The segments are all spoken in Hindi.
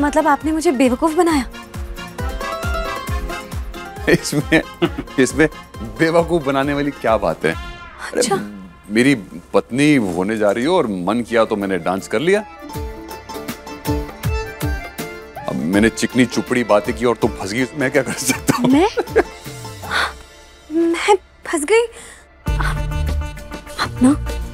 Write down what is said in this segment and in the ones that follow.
मतलब आपने मुझे बेवकूफ बनाया? इसमें बेवकूफ बनाने वाली क्या बात है? अच्छा। मेरी पत्नी होने जा रही हो और मन किया तो मैंने डांस कर लिया। अब मैंने चिकनी चुपड़ी बातें की और तुम फंस गई, मैं क्या कर सकता हूँ? मैं फंस गई? अब ना।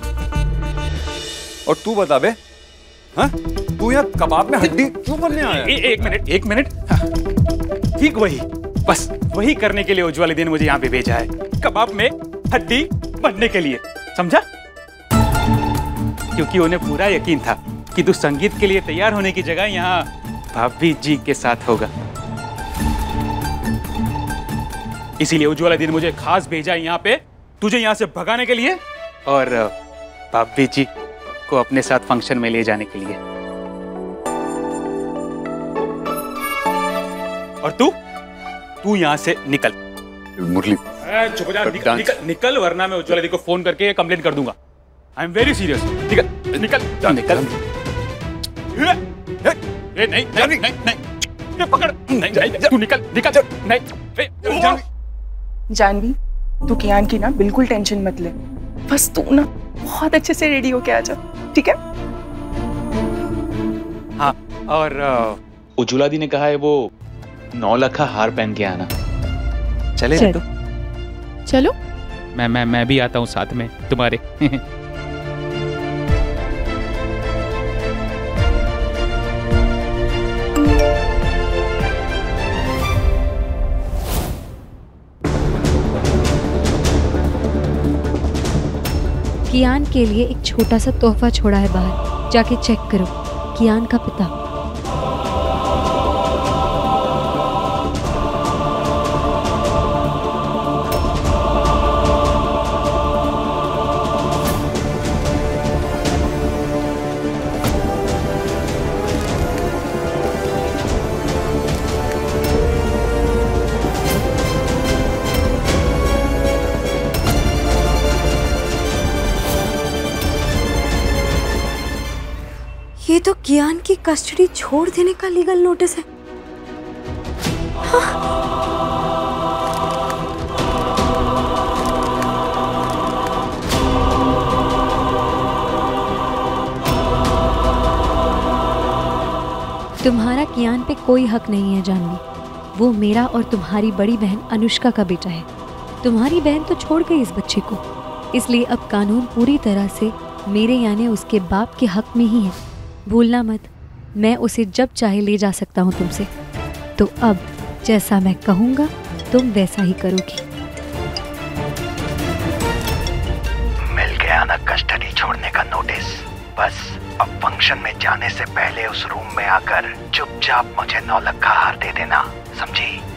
और तू बता बे, हाँ? तू यहाँ कबाब में हड्डी क्यों बनने आया? एक मिनट। ठीक वही, बस वही करने के लिए उज्ज्वल दीदी ने मुझे यहाँ पे भेजा है, कबाब में हड्डी बनने के लिए, समझा? क्योंकि उन्हें पूरा यकीन था कि तू संगीत के लिए तैयार होने की जगह यहाँ भाभी जी के साथ होगा। इसीलिए उज्ज्वल दीदी ने मुझे खास भेजा यहाँ पे तुझे यहाँ से भगाने के लिए और भाभी जी को अपने साथ फंक्शन में ले जाने के लिए। और तू यहाँ से निकल। मुरली चुप हो जा, निकल वरना मैं उज्ज्वल दीदी को फोन करके कंप्लेंट कर दूंगा। I am very serious. निकल। नहीं पकड़, नहीं तू निकल। नहीं जानवी, तू कियान की ना बिल्कुल टेंशन मत ले, बस तू ना बहुत अच्छे से रेडी होके आ जा, ठीक है? हाँ, और उज्ज्वला दी ने कहा है वो 9 लाख का हार पहन के आना। चले तो चलो। मैं भी आता हूँ साथ में तुम्हारे। कियान के लिए एक छोटा सा तोहफा छोड़ा है बाहर, जाके चेक करो। कियान का पिता। ये तो कियान की कस्टडी छोड़ देने का लीगल नोटिस है। तुम्हारा कियान पे कोई हक नहीं है जानवी। वो मेरा और तुम्हारी बड़ी बहन अनुष्का का बेटा है। तुम्हारी बहन तो छोड़ गई इस बच्चे को, इसलिए अब कानून पूरी तरह से मेरे यानी उसके बाप के हक में ही है। भूलना मत, मैं उसे जब चाहे ले जा सकता हूँ तुमसे। तो अब जैसा मैं कहूँगा तुम वैसा ही करोगी। मिल गया ना कस्टडी छोड़ने का नोटिस। बस अब फंक्शन में जाने से पहले उस रूम में आकर चुपचाप मुझे 9 लाख का हार दे देना, समझी?